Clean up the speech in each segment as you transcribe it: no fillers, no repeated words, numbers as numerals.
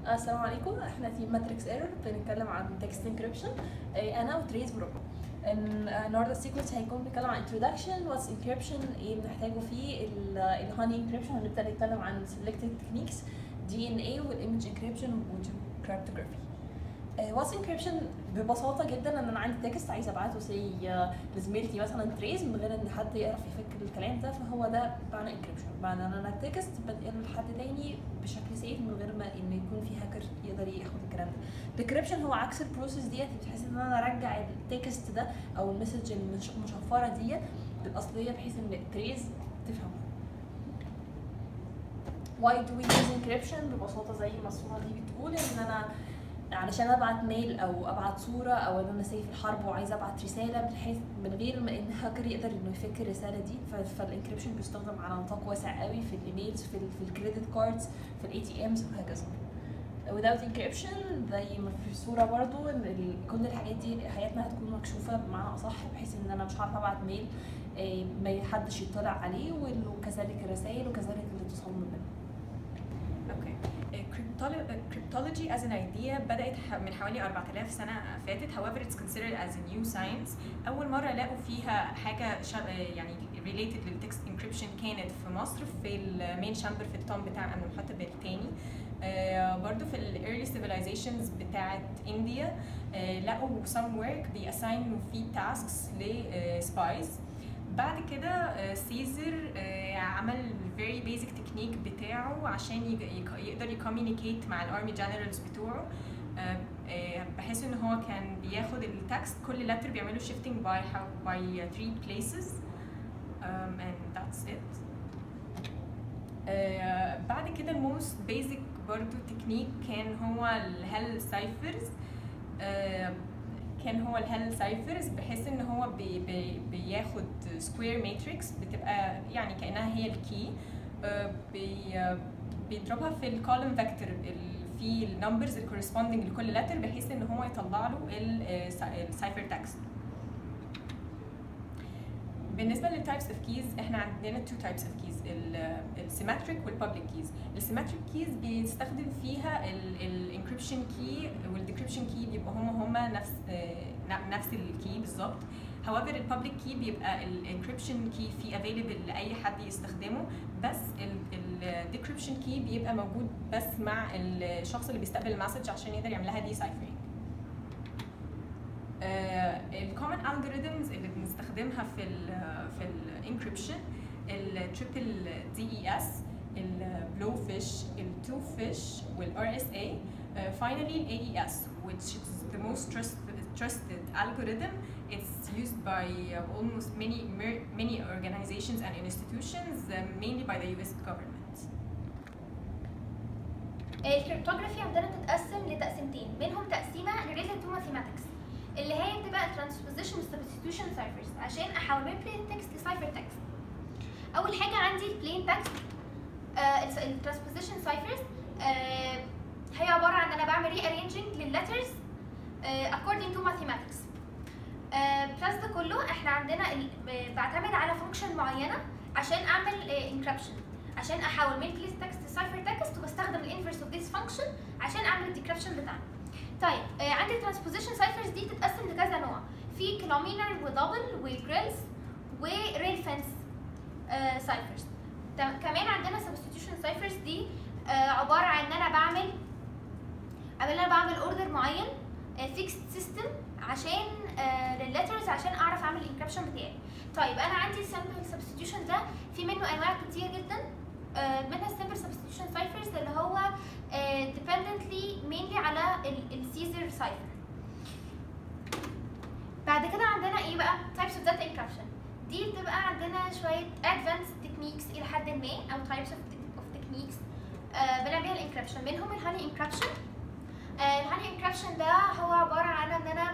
السلام عليكم، احنا تيم ماتريكس ايرور بنتكلم عن تكست انكريبشن. انا وتريز بروبو. النهارده السيكونس هيكون بيتكلم عن introduction واتس انكريبشن، ايه بنحتاجه فيه الهاني انكريبشن، هنبدا نتكلم عن selected techniques DNA والايمج انكريبشن والكريبتوغرافي. واتس انكريبشن ببساطه جدا ان انا عندي تكست عايزه ابعته لزميلتي مثلا تريز من غير ان حد يعرف يفك الكلام ده، فهو ده معنى انكريبشن، معنى ان انا التكست بنقله لحد تاني بشكل سيف من غير ما ان يكون في هاكر يقدر ياخد الكلام ده. الديكريبشن هو عكس البروسيس ديت، بحيث ان انا ارجع التكست ده او المسج المشفره ديت للاصليه بحيث ان تريز تفهمها. Why do we use encryption؟ ببساطه زي ما الصوره دي بتقول، ان انا علشان ابعت ميل او ابعت صوره او ان انا سايف الحرب وعايزه ابعت رساله بحيث من غير ما ان هاكر يقدر انه يفك الرساله دي، فالانكريبشن بيستخدم على نطاق واسع قوي في الايميلز، في الكريدت كاردز، في الاي تي امز وهكذا. without encryption زي ما في الصوره برضو ان كل الحاجات دي حياتنا هتكون مكشوفه بمعنى اصح، بحيث ان انا مش عارفه ابعت ميل ما حدش يطلع عليه، وكذلك الرسائل وكذلك الاتصال ما بينهم. Cryptology as an idea بدأت من حوالي 4000 سنة فاتت. however it's considered as a new science. أول مرة لقوا فيها حاجة يعني related للتكست encryption كانت في مصر في المين شامبر في التوم بتاع أمنحتب الثاني. برضو في ال early civilizations بتاعت إنديا لقوا some work بيأساينوا فيه tasks ل spies. بعد كده سيزر عمل very basic technique بتاعه عشان يقدر يكوميونيكيت مع الارمي جنرالز بتوعه، بحيث ان هو كان بياخد التكست كل letter بيعمله shifting by 3 places and that's it. بعد كده الموست بيزك برضو تكنيك كان هو الهيل سايفرز. بحيث ان هو بياخد سكوير ماتريكس بتبقى يعني كانها هي الكي، بيضربها في الكولوم فيكتور في النمبرز الكورسبوندينج لكل لتر، بحيث ان هو يطلع له السايفر تكست. بالنسبه للتايبس اوف كيز احنا عندنا 2 تايبس اوف كيز، السيمتريك والبابليك كيز. السيمتريك كيز بيستخدم فيها الانكريبشن كي والديكريبشن كي بيبقوا هما نفس الكي بالظبط. however البابليك كي بيبقى الانكريبشن كي فيه افيلبل لاي حد يستخدمه، بس الديكريبشن كي بيبقى موجود بس مع الشخص اللي بيستقبل المسج عشان يقدر يعمل لها ديسايفرينج. الكومن algorithms اللي بنستخدمها في الانكريبشن التريبل دي اي اس، البلو فيش، التو فيش، والار اس اي. finally الاي اي اس which is the most trusted algorithm. It's used by almost many organizations and institutions, mainly by the US government. الكريبتوغرافي عندنا بتتقسم لتقسيمتين، منهم تقسيمه related to mathematics اللي هي بتبقى transposition substitution ciphers عشان احول من plain text لcipher text. اول حاجه عندي plain text الترانسبوزيشن ciphers هي عباره عن ان انا بعمل rearranging للletters according to mathematics. بلس ده كله احنا عندنا بعتمد على فانكشن معينه عشان اعمل encryption، عشان احول من plain text لcipher text، وبستخدم الانفرس اوف ذيس فانكشن عشان اعمل الديكريبشن بتاعنا. طيب عندي الترانسبوزيشن سايفرز دي تتقسم لكذا نوع، في كلومينر ودبل وجريلز وريل فنس سايفرز. كمان عندنا سبستيتيوشن سايفرز دي عباره عن ان انا بعمل اوردر معين فيكست سيستم عشان للليترز عشان اعرف اعمل الانكريبشن بتاعي. طيب انا عندي السامبل سبستيتيوشن ده في منه انواع كتير جدا، منها السامبل سبستيتيوشن سايفرز اللي هو dependently mainly على السيزر سايفر. بعد كده عندنا ايه بقى؟ types of data encryption. دي بتبقى عندنا شويه advanced techniques الى حد ما، او types of techniques بنعمل بيها الانكريبشن. منهم الهاني انكريبشن. الهاني انكريبشن ده هو عباره عن ان انا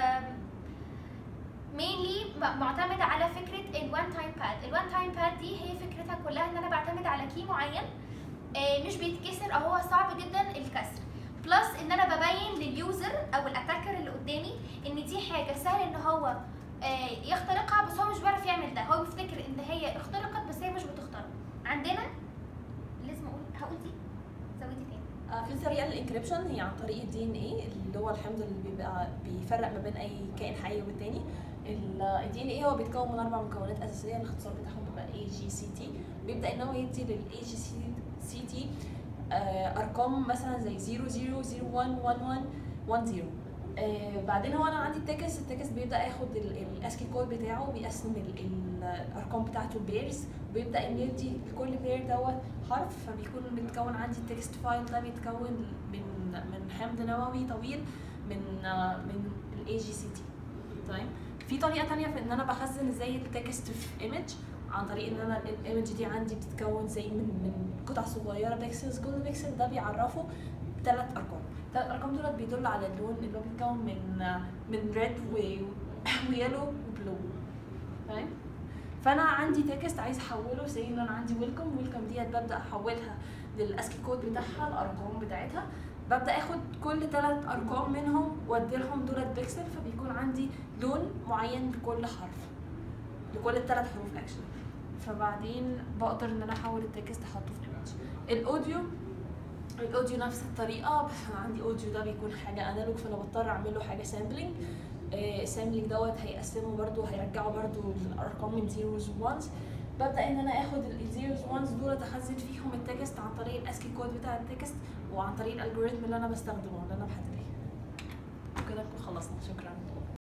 mainly معتمد على فكره الوان تايم باد. الوان تايم باد دي هي فكرتها كلها ان انا بعتمد على كي معين مش بيتكسر او هو صعب جدا الكسر، بلس ان انا ببين لليوزر او الاتاكر اللي قدامي ان دي حاجه سهل ان هو يخترقها، بس هو مش بيعرف يعمل ده، هو بيفتكر ان هي اخترقت بس هي مش بتخترق. عندنا لازم هقول دي زودي تاني في طريقه للانكريبشن هي عن طريق الدي ان اي اللي هو الحمض اللي بيبقى بيفرق ما بين اي كائن حي والتاني. الدي ان اي هو بيتكون من 4 مكونات اساسيه، الاختصار بتاعهم بيبقى اي جي سي تي. بيبدا ان هو يدي للاي جي سي تي ارقام مثلا زي 0 0 0 1 1 1 1 0. بعدين هو انا عندي التكست بيبدا ياخد الاسكي كود بتاعه وبيقسم الارقام بتاعته بيرز، وبيبدا ان يدي لكل بير دوت حرف، فبيكون متكون عندي التكست فايل ده بيتكون من حمض نووي طويل من الاي جي سي تي. تمام. في طريقه تانية في ان انا بخزن ازاي التكست في ايمج، عن طريق ان انا الايمج دي عندي بتتكون زي من قطع صغيره بيكسلز، كل بيكسل ده بيعرفه 3 ارقام. الثلاث ارقام دول بيدل على اللون اللي هو بيتكون من ريد ويلو وبلو. تمام. فانا عندي تكست عايز احوله، زي ان انا عندي ويلكم ديت ببدا احولها للاسكي كود بتاعها، الارقام بتاعتها، ببدا اخد كل 3 ارقام منهم وادي لهم دولت بيكسل، فبيكون عندي لون معين لكل حرف، لكل ال3 حروف اكشن. فبعدين بقدر ان انا احول التكست احطه في ايمج. الاوديو نفس الطريقه، بس انا عندي اوديو ده بيكون حاجه انالوج، فانا بضطر اعمل له حاجه سامبلنج. السامبلنج دوت هيقسمه برده، هيرجعه برده الارقام من زيروز وانز. ببدا ان انا اخد الزيروز وانز دول اخزن فيهم التكست عن طريق الاسكي كود بتاع التكست، وعن طريق الالجوريثم اللي انا بستخدمه اللي انا بحدده. كده نكون خلصنا. شكرا.